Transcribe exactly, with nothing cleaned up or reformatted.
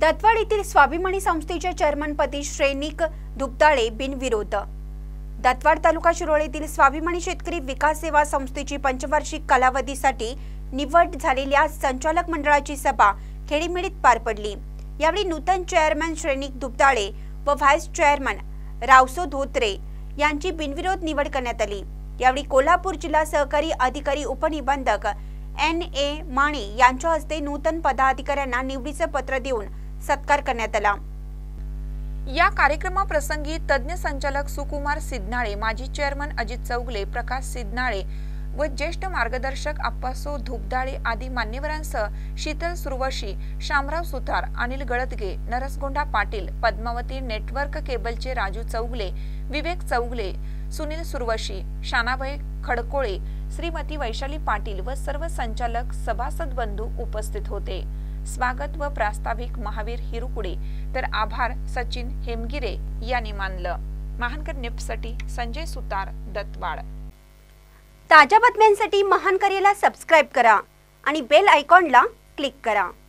दत्तवाड येथील स्वाभिमानी संस्थेच्या चेअरमनपदी श्रेणिक दुबताळे बिनविरोध। दत्तवाड तालुका शिरोळ येथील स्वाभिमानी शेतकरी विकास सेवा संस्थेची पंचवार्षिक कालावधीसाठी निवड झालेल्या संचालक मंडळाची सभा खेडीमेडीत पार पडली। यावेळी नूतन चेअरमन श्रेणिक दुबताळे व व्हाइस चेअरमन रावसो धोत्रे यांची बिनविरोध निवड करण्यात आली। यावेळी कोल्हापूर जिल्हा सहकारी अधिकारी उपनिबंधक एन ए माने यांच्या हस्ते नूतन पदाधिकाऱ्यांना निवडीचे पत्र देऊन सत्कार करण्यात आला। या कार्यक्रमाप्रसंगी तज्ञ संचालक सुकुमार सिद्धनाळे, माजी चेअरमन अजित चौगले, प्रकाश सिद्धनाळे व ज्येष्ठ मार्गदर्शक आप्पासो धुबताळे आदी मान्यवरांसह शीतल सुरवशी, शामराव सुतार, अनिल गळदगे, नरसगोंडा पाटील, पद्मावती नेटवर्क केबलचे राजू चौगले, विवेक चौगले, सुनील सुरवशी, शानाबाई खडकोळे, श्रीमती वैशाली पाटील व सर्व संचालक सभासद बंधू उपस्थित होते। स्वागत व प्रास्ताविक महावीर हिरुकुडे तर आभार सचिन हेमगिरे यांनी मानलं। महानकर न्यूजसाठी संजय सुतार, दत्तवाड। ताज्या बातम्यांसाठी महानकरेला सबस्क्राइब करा आणि बेल आयकॉनला क्लिक करा।